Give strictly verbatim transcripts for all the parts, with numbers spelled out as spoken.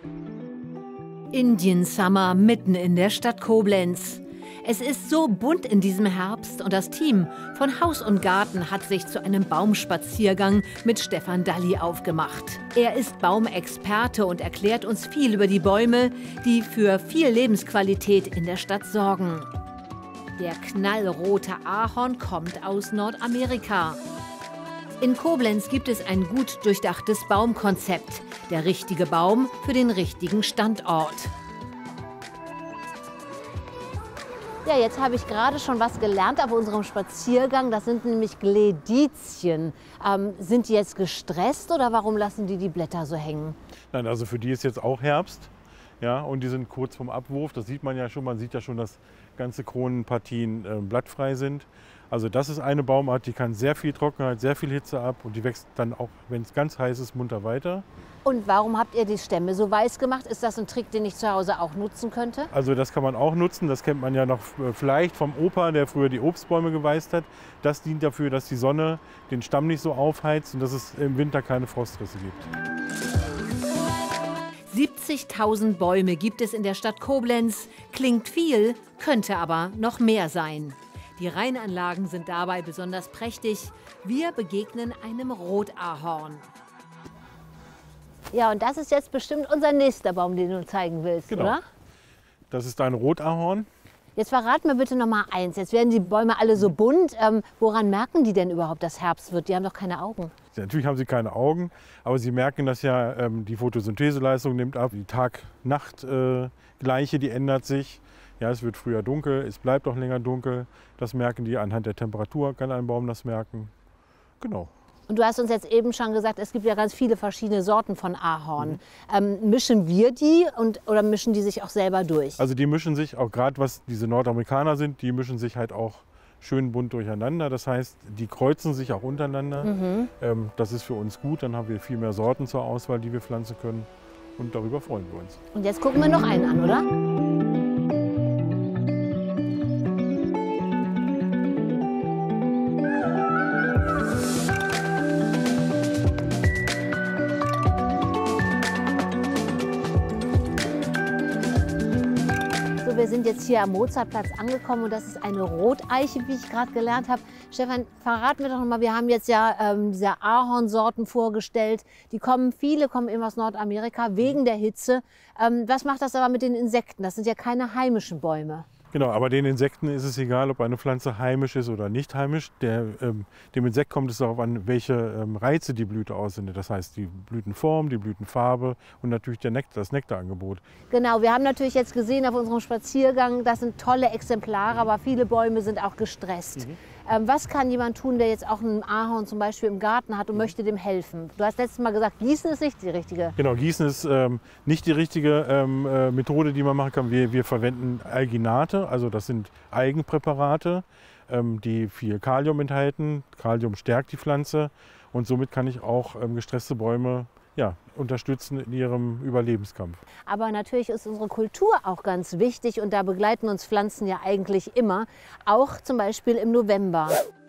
Indian Summer mitten in der Stadt Koblenz. Es ist so bunt in diesem Herbst und das Team von Haus und Garten hat sich zu einem Baumspaziergang mit Stefan Dalli aufgemacht. Er ist Baumexperte und erklärt uns viel über die Bäume, die für viel Lebensqualität in der Stadt sorgen. Der knallrote Ahorn kommt aus Nordamerika. In Koblenz gibt es ein gut durchdachtes Baumkonzept. Der richtige Baum für den richtigen Standort. Ja, jetzt habe ich gerade schon was gelernt auf unserem Spaziergang. Das sind nämlich Gledizien. Ähm, sind die jetzt gestresst oder warum lassen die die Blätter so hängen? Nein, also für die ist jetzt auch Herbst. Ja, und die sind kurz vorm Abwurf. Das sieht man ja schon. Man sieht ja schon, dass ganze Kronenpartien äh, blattfrei sind. Also das ist eine Baumart, die kann sehr viel Trockenheit, sehr viel Hitze ab und die wächst dann auch, wenn es ganz heiß ist, munter weiter. Und warum habt ihr die Stämme so weiß gemacht? Ist das ein Trick, den ich zu Hause auch nutzen könnte? Also das kann man auch nutzen. Das kennt man ja noch vielleicht vom Opa, der früher die Obstbäume geweißt hat. Das dient dafür, dass die Sonne den Stamm nicht so aufheizt und dass es im Winter keine Frostrisse gibt. siebzigtausend Bäume gibt es in der Stadt Koblenz. Klingt viel, könnte aber noch mehr sein. Die Rheinanlagen sind dabei besonders prächtig. Wir begegnen einem Rotahorn. Ja, und das ist jetzt bestimmt unser nächster Baum, den du zeigen willst, genau. Oder? Das ist ein Rotahorn. Jetzt verrat mir bitte noch mal eins. Jetzt werden die Bäume alle so bunt. Ähm, woran merken die denn überhaupt, dass Herbst wird? Die haben doch keine Augen. Ja, natürlich haben sie keine Augen, aber sie merken, dass ja ähm, die Photosyntheseleistung nimmt ab. Die Tag-Nacht-Gleiche, die ändert sich. Ja, es wird früher dunkel, es bleibt auch länger dunkel. Das merken die. Anhand der Temperatur kann ein Baum das merken. Genau. Und du hast uns jetzt eben schon gesagt, es gibt ja ganz viele verschiedene Sorten von Ahorn. Mhm. Ähm, mischen wir die und, oder mischen die sich auch selber durch? Also die mischen sich, auch gerade was diese Nordamerikaner sind, die mischen sich halt auch schön bunt durcheinander. Das heißt, die kreuzen sich auch untereinander. Mhm. Ähm, das ist für uns gut, dann haben wir viel mehr Sorten zur Auswahl, die wir pflanzen können. Und darüber freuen wir uns. Und jetzt gucken wir noch einen an, oder? Wir sind jetzt hier am Mozartplatz angekommen und das ist eine Roteiche, wie ich gerade gelernt habe. Stefan, verrat mir doch noch mal, wir haben jetzt ja ähm, diese Ahornsorten vorgestellt. Die kommen, viele kommen eben aus Nordamerika wegen der Hitze. Ähm, was macht das aber mit den Insekten? Das sind ja keine heimischen Bäume. Genau, aber den Insekten ist es egal, ob eine Pflanze heimisch ist oder nicht heimisch. Der, ähm, dem Insekt kommt es darauf an, welche ähm, Reize die Blüte aussendet. Das heißt die Blütenform, die Blütenfarbe und natürlich der Nektar, das Nektarangebot. Genau, wir haben natürlich jetzt gesehen auf unserem Spaziergang, das sind tolle Exemplare, aber viele Bäume sind auch gestresst. Mhm. Ähm, was kann jemand tun, der jetzt auch einen Ahorn zum Beispiel im Garten hat und mhm. möchte dem helfen? Du hast letztes Mal gesagt, Gießen ist nicht die richtige. Genau, Gießen ist ähm, nicht die richtige ähm, äh, Methode, die man machen kann. Wir, wir verwenden Alginate, also das sind Eigenpräparate, ähm, die viel Kalium enthalten. Kalium stärkt die Pflanze und somit kann ich auch ähm, gestresste Bäume ja, unterstützen in ihrem Überlebenskampf. Aber natürlich ist unsere Kultur auch ganz wichtig und da begleiten uns Pflanzen ja eigentlich immer, auch zum Beispiel im November.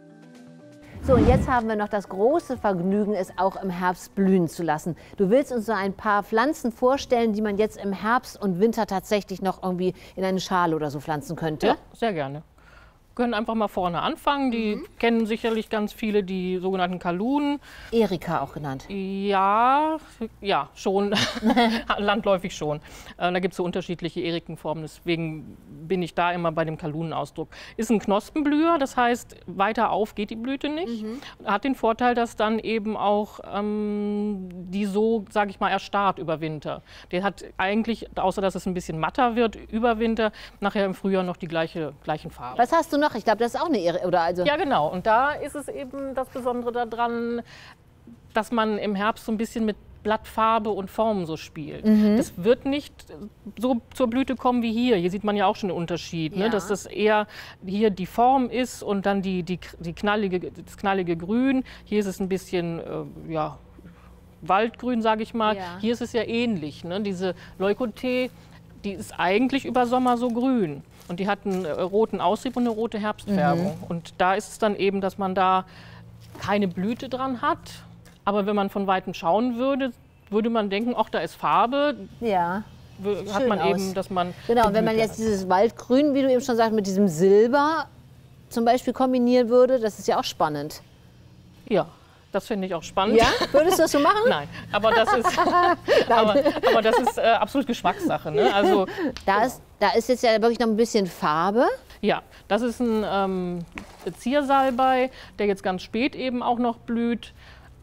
So, und jetzt haben wir noch das große Vergnügen, es auch im Herbst blühen zu lassen. Du willst uns so ein paar Pflanzen vorstellen, die man jetzt im Herbst und Winter tatsächlich noch irgendwie in eine Schale oder so pflanzen könnte? Ja, sehr gerne. Wir können einfach mal vorne anfangen. Die mhm. kennen sicherlich ganz viele, die sogenannten Kalunen. Erika auch genannt. Ja, ja, schon. Landläufig schon. Äh, da gibt es so unterschiedliche Erikenformen, deswegen bin ich da immer bei dem Kalunenausdruck. Ist ein Knospenblüher, das heißt, weiter auf geht die Blüte nicht. Mhm. Hat den Vorteil, dass dann eben auch ähm, die so, sage ich mal, erstarrt über Winter. Der hat eigentlich, außer dass es ein bisschen matter wird, über Winter, nachher im Frühjahr noch die gleiche, gleichen Farben. Was hast du noch? Ich glaube, das ist auch eine Ehre, oder also? Ja, genau. Und da ist es eben das Besondere daran, dass man im Herbst so ein bisschen mit Blattfarbe und Formen so spielt. Mhm. Das wird nicht so zur Blüte kommen wie hier. Hier sieht man ja auch schon den Unterschied, ja. ne? Dass das eher hier die Form ist und dann die, die, die knallige, das knallige Grün. Hier ist es ein bisschen, äh, ja, Waldgrün, sage ich mal. Ja. Hier ist es ja ähnlich. Ne? Diese Leukothee, die ist eigentlich über Sommer so grün. Und die hat einen roten Austrieb und eine rote Herbstfärbung. Mhm. Und da ist es dann eben, dass man da keine Blüte dran hat. Aber wenn man von Weitem schauen würde, würde man denken, ach, da ist Farbe. Ja. Hat Schön man aus. eben, dass man. Genau, und wenn man jetzt dieses Waldgrün, wie du eben schon sagst, mit diesem Silber zum Beispiel kombinieren würde, das ist ja auch spannend. Ja, das finde ich auch spannend. Ja? Würdest du das so machen? Nein, aber das ist, aber, aber das ist äh, absolut Geschmackssache. Ne? Also, Da ist, da ist jetzt ja wirklich noch ein bisschen Farbe. ja, das ist ein ähm, Ziersalbei, der jetzt ganz spät eben auch noch blüht.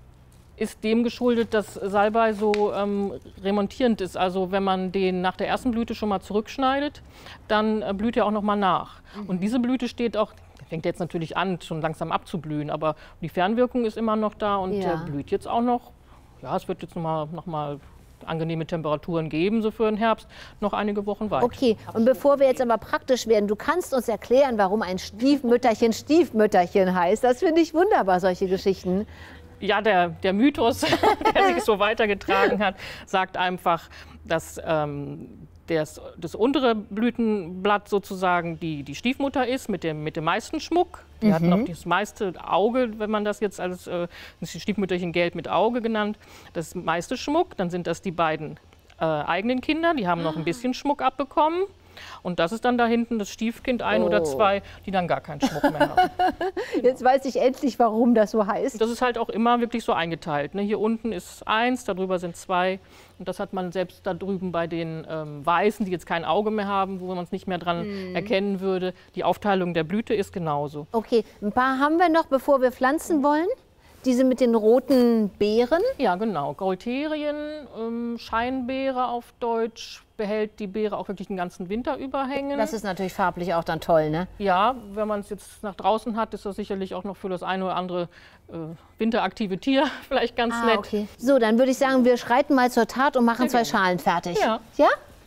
Ist dem geschuldet, dass Salbei so ähm, remontierend ist. Also wenn man den nach der ersten Blüte schon mal zurückschneidet, dann äh, blüht er auch noch mal nach. Mhm. Und diese Blüte steht auch, fängt jetzt natürlich an, schon langsam abzublühen, aber die Fernwirkung ist immer noch da und Ja. äh, blüht jetzt auch noch. Ja, es wird jetzt noch mal, noch mal angenehme Temperaturen geben, so für den Herbst, noch einige Wochen weiter. Okay, und bevor wir jetzt aber praktisch werden, du kannst uns erklären, warum ein Stiefmütterchen Stiefmütterchen heißt. Das finde ich wunderbar, solche Geschichten. Ja, der, der Mythos, der sich so weitergetragen hat, sagt einfach, dass ähm, das, das untere Blütenblatt sozusagen die, die Stiefmutter ist mit dem, mit dem meisten Schmuck. Die Mhm. hat noch das meiste Auge, wenn man das jetzt als äh, das ist die Stiefmütterchen gelb mit Auge genannt, das meiste Schmuck. Dann sind das die beiden äh, eigenen Kinder, die haben noch ein bisschen Schmuck abbekommen. Und das ist dann da hinten das Stiefkind, ein Oh. oder zwei, die dann gar keinen Schmuck mehr haben. Jetzt weiß ich endlich, warum das so heißt. Das ist halt auch immer wirklich so eingeteilt. Ne? Hier unten ist eins, darüber sind zwei. Und das hat man selbst da drüben bei den ähm, Weißen, die jetzt kein Auge mehr haben, wo man es nicht mehr dran Mhm. erkennen würde. Die Aufteilung der Blüte ist genauso. Okay, ein paar haben wir noch, bevor wir pflanzen wollen. Diese mit den roten Beeren. Ja, genau. Gaulterien, ähm, Scheinbeere auf Deutsch, behält die Beere auch wirklich den ganzen Winter über hängen. Das ist natürlich farblich auch dann toll, ne? Ja, wenn man es jetzt nach draußen hat, ist das sicherlich auch noch für das eine oder andere äh, winteraktive Tier vielleicht ganz Ah, nett. okay. So, dann würde ich sagen, wir schreiten mal zur Tat und machen zwei Schalen fertig. Ja. Ja?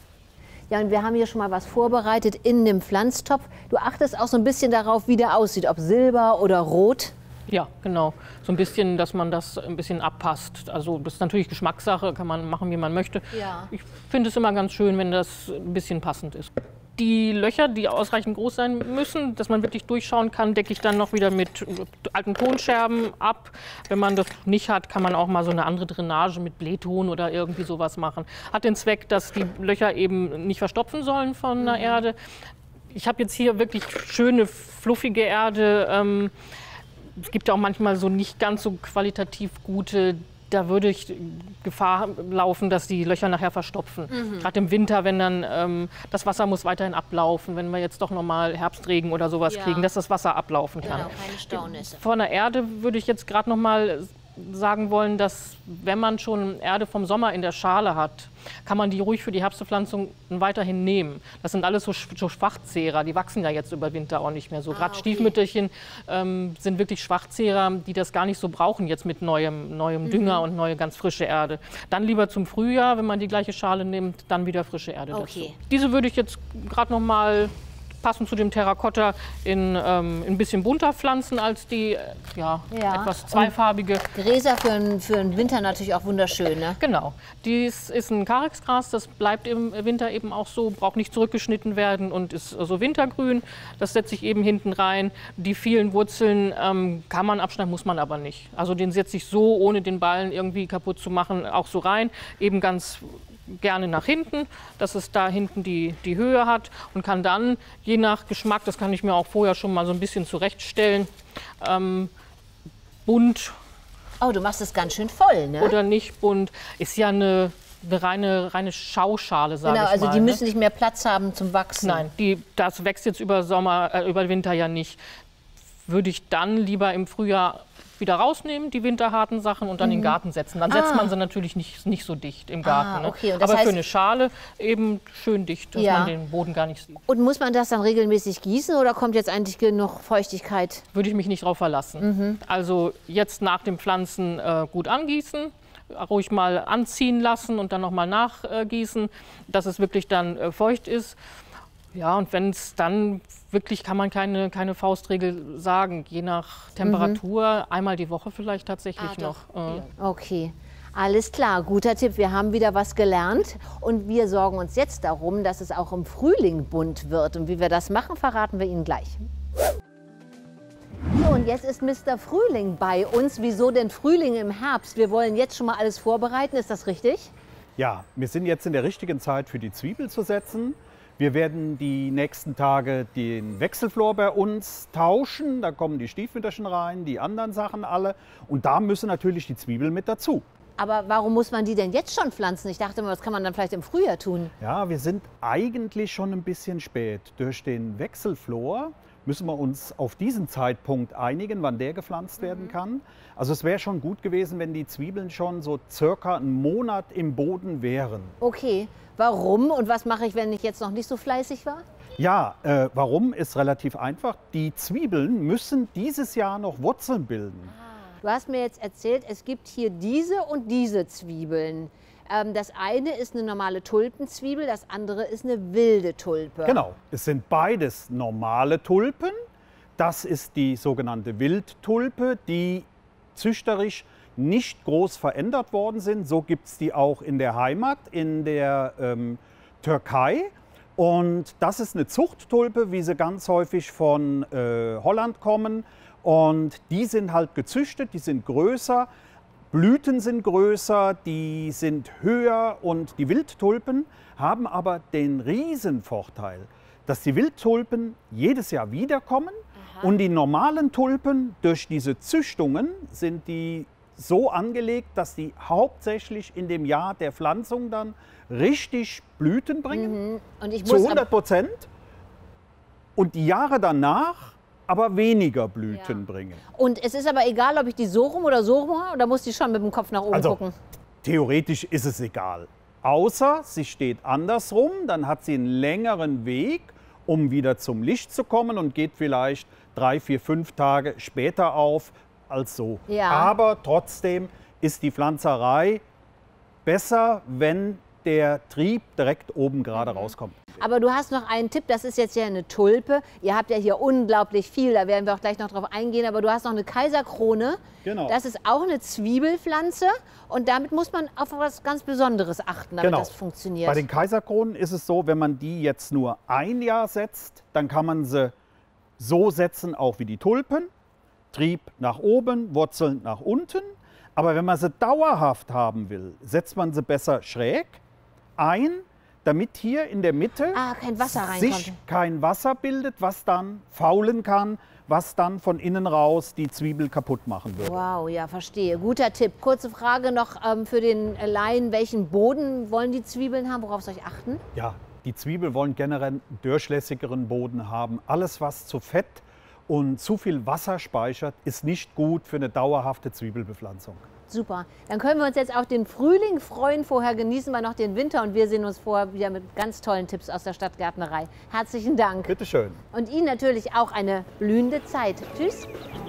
Ja, und wir haben hier schon mal was vorbereitet in dem Pflanztopf. Du achtest auch so ein bisschen darauf, wie der aussieht, ob silber oder rot. Ja, genau. So ein bisschen, dass man das ein bisschen abpasst. Also das ist natürlich Geschmackssache, kann man machen, wie man möchte. Ja. Ich finde es immer ganz schön, wenn das ein bisschen passend ist. Die Löcher, die ausreichend groß sein müssen, dass man wirklich durchschauen kann, decke ich dann noch wieder mit alten Tonscherben ab. Wenn man das nicht hat, kann man auch mal so eine andere Drainage mit Blähton oder irgendwie sowas machen. Hat den Zweck, dass die Löcher eben nicht verstopfen sollen von der Erde. Ich habe jetzt hier wirklich schöne, fluffige Erde. Ähm, Es gibt auch manchmal so nicht ganz so qualitativ gute, da würde ich Gefahr laufen, dass die Löcher nachher verstopfen. Mhm. Gerade im Winter, wenn dann ähm, das Wasser muss weiterhin ablaufen, wenn wir jetzt doch nochmal Herbstregen oder sowas Ja. kriegen, dass das Wasser ablaufen kann. Genau, keine Staunässe. Von der Erde würde ich jetzt gerade noch mal sagen wollen, dass wenn man schon Erde vom Sommer in der Schale hat, kann man die ruhig für die Herbstbepflanzung weiterhin nehmen. Das sind alles so, so Schwachzehrer, die wachsen ja jetzt über Winter auch nicht mehr so. Ah, Gerade okay. Stiefmütterchen ähm, sind wirklich Schwachzehrer, die das gar nicht so brauchen jetzt mit neuem, neuem Dünger Mhm. und neue ganz frische Erde. Dann lieber zum Frühjahr, wenn man die gleiche Schale nimmt, dann wieder frische Erde Okay. dazu. Diese würde ich jetzt gerade noch mal passend zu dem Terrakotta in ähm, ein bisschen bunter pflanzen als die äh, ja, Ja. etwas zweifarbige. Gräser für den, für den Winter natürlich auch wunderschön, ne? Genau, dies ist ein Karexgras, das bleibt im Winter eben auch so, braucht nicht zurückgeschnitten werden und ist so wintergrün. Das setze ich eben hinten rein. Die vielen Wurzeln ähm, kann man abschneiden, muss man aber nicht. Also den setze ich so, ohne den Ballen irgendwie kaputt zu machen, auch so rein. Eben ganz gerne nach hinten, dass es da hinten die, die Höhe hat und kann dann, je nach Geschmack, das kann ich mir auch vorher schon mal so ein bisschen zurechtstellen, ähm, bunt Oh, du machst es ganz schön voll, ne? oder nicht bunt, ist ja eine, eine reine, reine Schauschale, sage Genau, ich also mal. die ne? müssen nicht mehr Platz haben zum Wachsen. Nein, die, das wächst jetzt über Sommer, äh, über Winter ja nicht. Würde ich dann lieber im Frühjahr wieder rausnehmen, die winterharten Sachen, und dann in den Garten setzen. Dann setzt Ah. man sie natürlich nicht, nicht so dicht im Garten. Ah, okay. Und Ne? das Aber heißt- für eine Schale eben schön dicht, dass Ja. man den Boden gar nicht sieht. Und muss man das dann regelmäßig gießen oder kommt jetzt eigentlich genug Feuchtigkeit? Würde ich mich nicht drauf verlassen. Also jetzt nach dem Pflanzen äh, gut angießen, ruhig mal anziehen lassen und dann nochmal nachgießen, dass es wirklich dann äh, feucht ist. Ja, und wenn es dann wirklich, kann man keine, keine Faustregel sagen, je nach Temperatur, einmal die Woche vielleicht tatsächlich Ah, noch. doch. Äh, Okay, alles klar, guter Tipp. Wir haben wieder was gelernt und wir sorgen uns jetzt darum, dass es auch im Frühling bunt wird. Und wie wir das machen, verraten wir Ihnen gleich. So, und Und jetzt ist Mister Frühling bei uns. Wieso denn Frühling im Herbst? Wir wollen jetzt schon mal alles vorbereiten, ist das richtig? Ja, wir sind jetzt in der richtigen Zeit für die Zwiebel zu setzen. Wir werden die nächsten Tage den Wechselflor bei uns tauschen. Da kommen die Stiefmütterchen rein, die anderen Sachen alle. Und da müssen natürlich die Zwiebeln mit dazu. Aber warum muss man die denn jetzt schon pflanzen? Ich dachte immer, das kann man dann vielleicht im Frühjahr tun. Ja, wir sind eigentlich schon ein bisschen spät. Durch den Wechselflor müssen wir uns auf diesen Zeitpunkt einigen, wann der gepflanzt werden kann. Also es wäre schon gut gewesen, wenn die Zwiebeln schon so circa einen Monat im Boden wären. Okay, warum und was mache ich, wenn ich jetzt noch nicht so fleißig war? Ja, äh, warum ist relativ einfach. Die Zwiebeln müssen dieses Jahr noch Wurzeln bilden. Du hast mir jetzt erzählt, es gibt hier diese und diese Zwiebeln. Ähm, das eine ist eine normale Tulpenzwiebel, das andere ist eine wilde Tulpe. Genau, es sind beides normale Tulpen. Das ist die sogenannte Wildtulpe, die züchterisch nicht groß verändert worden sind. So gibt es die auch in der Heimat, in der ähm, Türkei. Und das ist eine Zuchttulpe, wie sie ganz häufig von äh, Holland kommen. Und die sind halt gezüchtet, die sind größer, Blüten sind größer, die sind höher und die Wildtulpen haben aber den Riesenvorteil, dass die Wildtulpen jedes Jahr wiederkommen. Aha. Und die normalen Tulpen durch diese Züchtungen sind die so angelegt, dass die hauptsächlich in dem Jahr der Pflanzung dann richtig Blüten bringen, mhm. und ich muss zu hundert Prozent. Und die Jahre danach aber weniger Blüten ja. bringen. Und es ist aber egal, ob ich die so rum oder so rum mache, oder muss die schon mit dem Kopf nach oben also, gucken? Theoretisch ist es egal. Außer sie steht andersrum, dann hat sie einen längeren Weg, um wieder zum Licht zu kommen und geht vielleicht drei, vier, fünf Tage später auf als so. Ja. Aber trotzdem ist die Pflanzerei besser, wenn der Trieb direkt oben gerade mhm. rauskommt. Aber du hast noch einen Tipp, das ist jetzt ja eine Tulpe. Ihr habt ja hier unglaublich viel, da werden wir auch gleich noch drauf eingehen. Aber du hast noch eine Kaiserkrone. Genau. Das ist auch eine Zwiebelpflanze und damit muss man auf etwas ganz Besonderes achten, damit genau. das funktioniert. Bei den Kaiserkronen ist es so, wenn man die jetzt nur ein Jahr setzt, dann kann man sie so setzen, auch wie die Tulpen. Trieb nach oben, Wurzeln nach unten. Aber wenn man sie dauerhaft haben will, setzt man sie besser schräg ein, damit hier in der Mitte ah, kein Wasser sich kein Wasser bildet, was dann faulen kann, was dann von innen raus die Zwiebel kaputt machen würde. Wow, ja, verstehe. Guter Tipp. Kurze Frage noch ähm, für den Laien. Welchen Boden wollen die Zwiebeln haben? Worauf soll ich achten? Ja, die Zwiebel wollen generell einen durchlässigeren Boden haben. Alles, was zu fett und zu viel Wasser speichert, ist nicht gut für eine dauerhafte Zwiebelbepflanzung. Super. Dann können wir uns jetzt auf den Frühling freuen. Vorher genießen wir noch den Winter und wir sehen uns vorher wieder mit ganz tollen Tipps aus der Stadtgärtnerei. Herzlichen Dank. Bitte schön. Und Ihnen natürlich auch eine blühende Zeit. Tschüss.